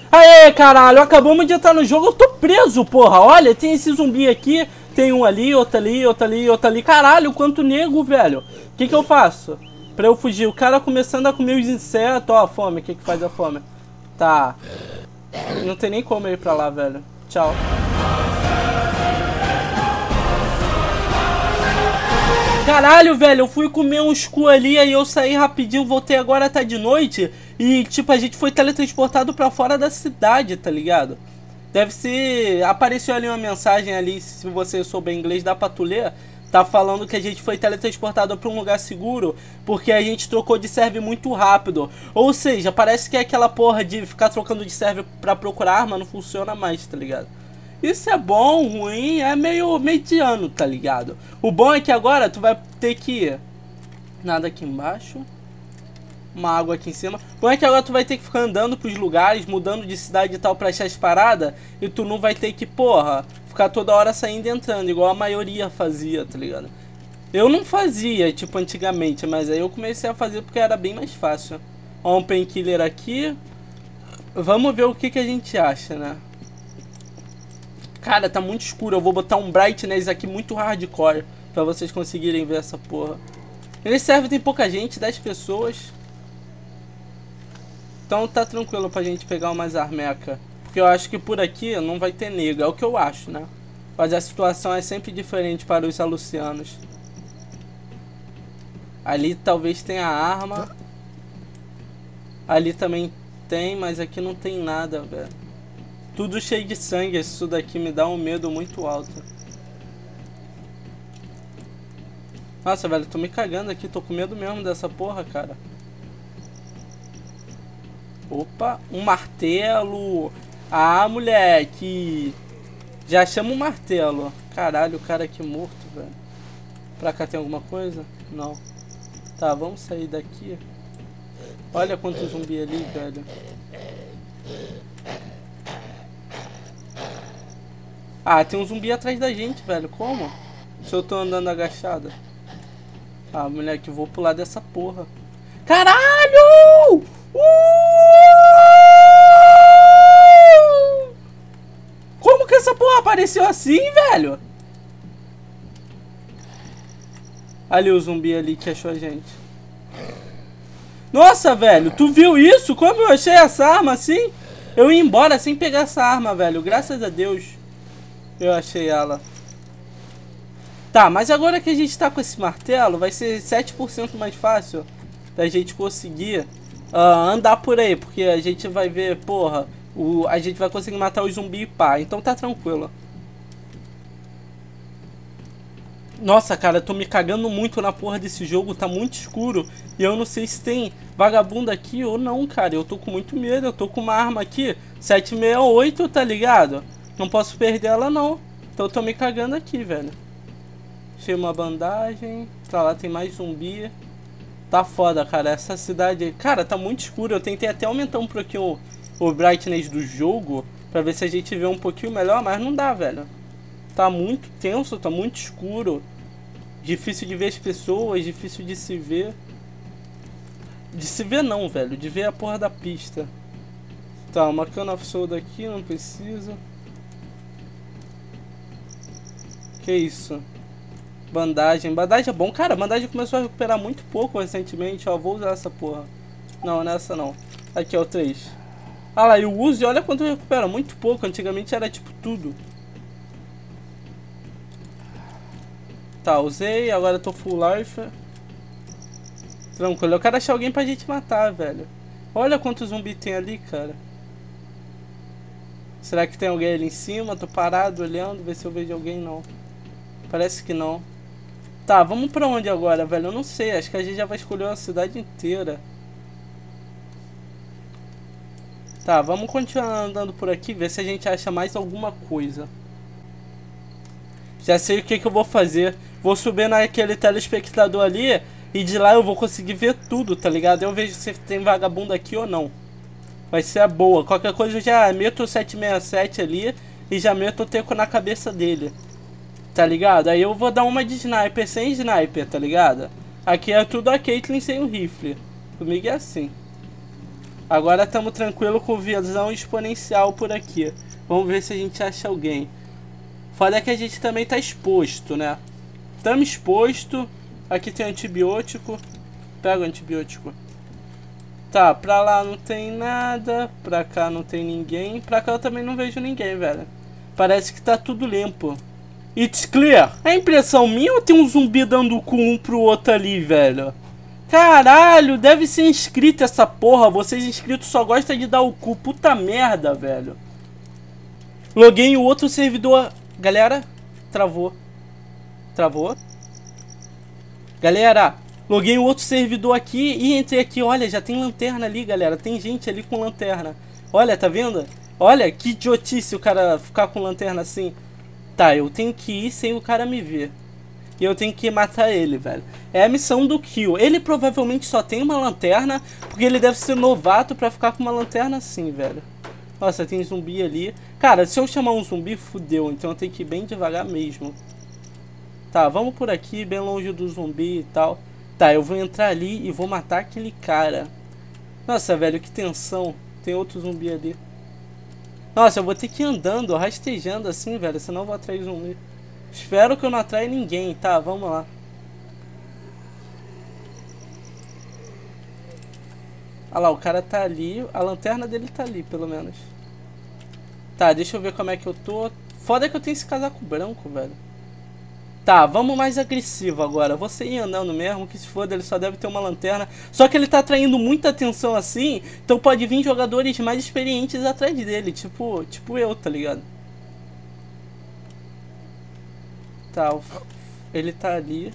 Aê, caralho, acabamos de entrar no jogo, eu tô preso, porra. Olha, tem esse zumbi aqui, tem um ali, outro ali, outro ali, outro ali. Caralho, quanto nego, velho. O que eu faço pra eu fugir? O cara começando a comer os insetos. Ó, a fome, o que faz a fome? Tá. Não tem nem como eu ir pra lá, velho. Tchau. Caralho, velho, eu fui comer uns cu ali, aí eu saí rapidinho, voltei agora, tá de noite. E, tipo, a gente foi teletransportado pra fora da cidade, tá ligado? Deve ser... Apareceu ali uma mensagem ali, se você souber inglês, dá pra tu ler. Tá falando que a gente foi teletransportado pra um lugar seguro, porque a gente trocou de server muito rápido. Ou seja, parece que é aquela porra de ficar trocando de server pra procurar arma não funciona mais, tá ligado? Isso é bom, ruim, é meio mediano, tá ligado? O bom é que agora tu vai ter que... Nada aqui embaixo. Uma água aqui em cima. O bom é que agora tu vai ter que ficar andando pros lugares, mudando de cidade e tal pra achar as paradas. E tu não vai ter que, porra, ficar toda hora saindo e entrando, igual a maioria fazia, tá ligado? Eu não fazia, tipo, antigamente, mas aí eu comecei a fazer porque era bem mais fácil. Ó, um painkiller aqui. Vamos ver o que a gente acha, né? Cara, tá muito escuro, eu vou botar um brightness aqui muito hardcore pra vocês conseguirem ver essa porra. Nesse server tem pouca gente, 10 pessoas. Então tá tranquilo pra gente pegar umas armecas. Porque eu acho que por aqui não vai ter nego, é o que eu acho, né? Mas a situação é sempre diferente para os alucianos. Ali talvez tenha arma. Ali também tem, mas aqui não tem nada, velho. Tudo cheio de sangue, isso daqui me dá um medo muito alto. Nossa, velho, tô me cagando aqui, tô com medo mesmo dessa porra, cara. Opa, um martelo. Ah, moleque. Já chama um martelo. Caralho, o cara aqui morto, velho. Pra cá tem alguma coisa? Não. Tá, vamos sair daqui. Olha quanto zumbi ali, velho. Ah, tem um zumbi atrás da gente, velho. Como? Se eu tô andando agachado. Ah, moleque, eu vou pular dessa porra. Caralho! Como que essa porra apareceu assim, velho? Ali o zumbi ali que achou a gente. Nossa, velho, tu viu isso? Como eu achei essa arma assim? Eu ia embora sem pegar essa arma, velho. Graças a Deus eu achei ela. Tá, mas agora que a gente tá com esse martelo, vai ser 7% mais fácil da gente conseguir andar por aí. Porque a gente vai ver, porra, a gente vai conseguir matar o zumbi e pá. Então tá tranquilo. Nossa, cara, eu tô me cagando muito na porra desse jogo, tá muito escuro. E eu não sei se tem vagabundo aqui ou não, cara. Eu tô com muito medo, eu tô com uma arma aqui, 768, tá ligado? Não posso perder ela não. Então eu tô me cagando aqui, velho. Achei uma bandagem. Pra lá tem mais zumbi. Tá foda, cara, essa cidade... Cara, tá muito escuro, eu tentei até aumentar um pouquinho o brightness do jogo pra ver se a gente vê um pouquinho melhor, mas não dá, velho. Tá muito tenso, tá muito escuro. Difícil de ver as pessoas, difícil de se ver. De se ver não, velho. De ver a porra da pista. Tá, uma cana of soda aqui, não precisa. Que isso? Bandagem. Bandagem é bom. Cara, a bandagem começou a recuperar muito pouco recentemente. Ó, vou usar essa porra. Não, nessa não. Aqui, ó, o 3. Ah lá, eu uso e olha quanto recupera. Muito pouco. Antigamente era tipo tudo. Tá, usei, agora eu tô full life. Tranquilo, eu quero achar alguém pra gente matar, velho. Olha quanto zumbi tem ali, cara. Será que tem alguém ali em cima? Tô parado olhando, ver se eu vejo alguém, não. Parece que não. Tá, vamos pra onde agora, velho? Eu não sei, acho que a gente já vai escolher uma cidade inteira. Tá, vamos continuar andando por aqui, ver se a gente acha mais alguma coisa. Já sei o que eu vou fazer. Vou subir naquele telespectador ali e de lá eu vou conseguir ver tudo, tá ligado? Eu vejo se tem vagabundo aqui ou não. Vai ser a boa. Qualquer coisa eu já meto o 767 ali e já meto o teco na cabeça dele. Tá ligado? Aí eu vou dar uma de sniper sem sniper, tá ligado? Aqui é tudo a Caitlyn sem o rifle. Comigo é assim. Agora estamos tranquilo com visão exponencial por aqui. Vamos ver se a gente acha alguém. Foda é que a gente também tá exposto, né? Estamos exposto. Aqui tem antibiótico. Pega o antibiótico. Tá, pra lá não tem nada. Pra cá não tem ninguém. Pra cá eu também não vejo ninguém, velho. Parece que tá tudo limpo. It's clear. É impressão minha ou tem um zumbi dando cu um pro outro ali, velho? Caralho, deve ser inscrito essa porra. Vocês inscritos só gostam de dar o cu. Puta merda, velho. Loguei em outro servidor. Galera, travou. Travou. Galera, loguei em outro servidor aqui e entrei aqui. Olha, já tem lanterna ali, galera. Tem gente ali com lanterna. Olha, tá vendo? Olha, que idiotice o cara ficar com lanterna assim. Tá, eu tenho que ir sem o cara me ver. E eu tenho que matar ele, velho. É a missão do Kill. Ele provavelmente só tem uma lanterna, porque ele deve ser novato pra ficar com uma lanterna assim, velho. Nossa, tem zumbi ali. Cara, se eu chamar um zumbi, fudeu. Então eu tenho que ir bem devagar mesmo. Tá, vamos por aqui, bem longe do zumbi e tal. Tá, eu vou entrar ali e vou matar aquele cara. Nossa, velho, que tensão. Tem outro zumbi ali. Nossa, eu vou ter que ir andando, rastejando assim, velho. Senão eu vou atrair zumbi. Espero que eu não atraia ninguém. Tá, vamos lá. Olha lá, o cara tá ali. A lanterna dele tá ali, pelo menos. Tá, deixa eu ver como é que eu tô. Foda é que eu tenho esse casaco branco, velho. Tá, vamos mais agressivo agora. Você ir andando mesmo, que se foda, ele só deve ter uma lanterna. Só que ele tá atraindo muita atenção assim, então pode vir jogadores mais experientes atrás dele. Tipo eu, tá ligado? Tá, ele tá ali.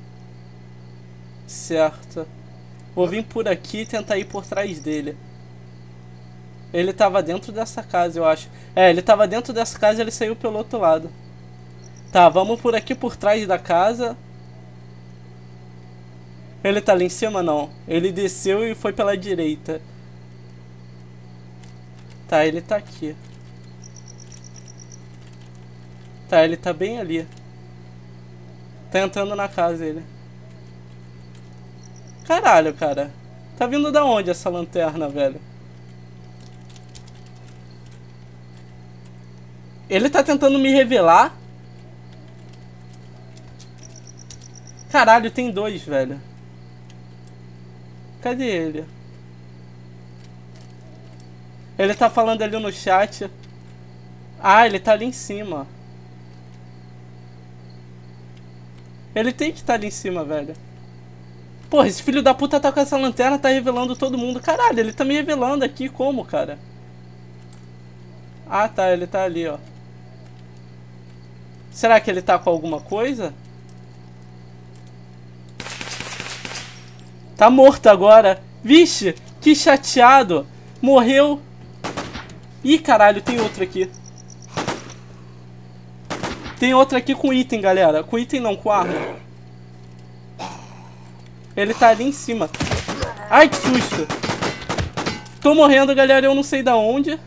Certo. Vou vir por aqui e tentar ir por trás dele. Ele tava dentro dessa casa, eu acho. É, ele tava dentro dessa casa e ele saiu pelo outro lado. Tá, vamos por aqui por trás da casa. Ele tá ali em cima? Não. Ele desceu e foi pela direita. Tá, ele tá aqui. Tá, ele tá bem ali. Tá entrando na casa ele. Caralho, cara. Tá vindo da onde essa lanterna, velho? Ele tá tentando me revelar. Caralho, tem dois, velho. Cadê ele? Ele tá falando ali no chat. Ah, ele tá ali em cima. Ele tem que estar ali em cima, velho. Porra, esse filho da puta tá com essa lanterna, tá revelando todo mundo. Caralho, ele tá me revelando aqui como, cara? Ah, tá, ele tá ali, ó. Será que ele tá com alguma coisa? Tá morto agora. Vixe, que chateado. Morreu. Ih, caralho, tem outro aqui. Tem outro aqui com item, galera. Com item não, com arma. Ele tá ali em cima. Ai, que susto. Tô morrendo, galera. Eu não sei da onde.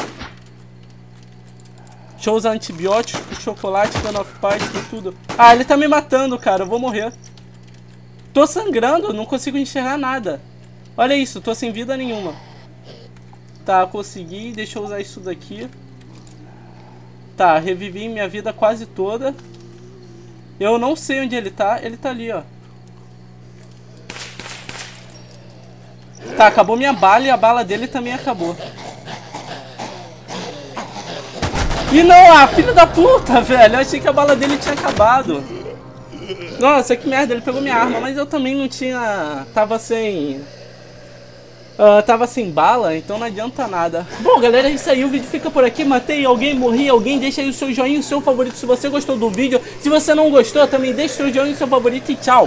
Deixa eu usar antibiótico, chocolate, gun of paz, tudo. Ah, ele tá me matando, cara. Eu vou morrer. Tô sangrando, não consigo enxergar nada. Olha isso, tô sem vida nenhuma. Tá, consegui. Deixa eu usar isso daqui. Tá, revivi minha vida quase toda. Eu não sei onde ele tá. Ele tá ali, ó. Tá, acabou minha bala e a bala dele também acabou. E não, ah, filho da puta, velho. Eu achei que a bala dele tinha acabado. Nossa, que merda, ele pegou minha arma, mas eu também não tinha... Tava sem bala, então não adianta nada. Bom, galera, é isso aí, o vídeo fica por aqui. Matei alguém, morri alguém, deixa aí o seu joinha, o seu favorito se você gostou do vídeo. Se você não gostou, também deixa o seu joinha, o seu favorito e tchau.